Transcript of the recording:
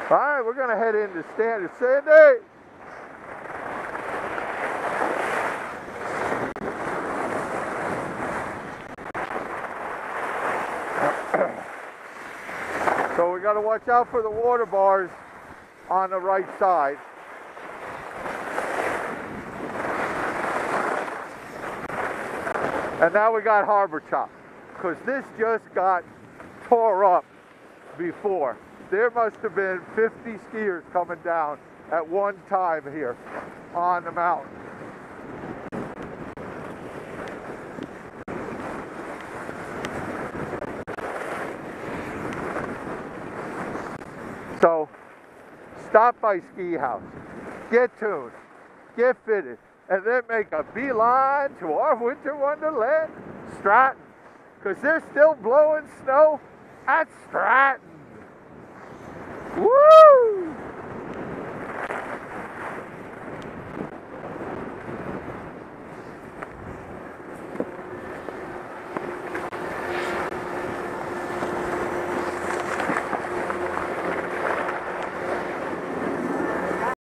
All right, we're going to head into Standard. Sandy! So we got to watch out for the water bars on the right side. And now we got harbor chop, because this just got tore up before. There must have been 50 skiers coming down at one time here on the mountain. So, stop by Ski House, get tuned, get fitted, and then make a beeline to our winter wonderland, Stratton, because they're still blowing snow at Stratton.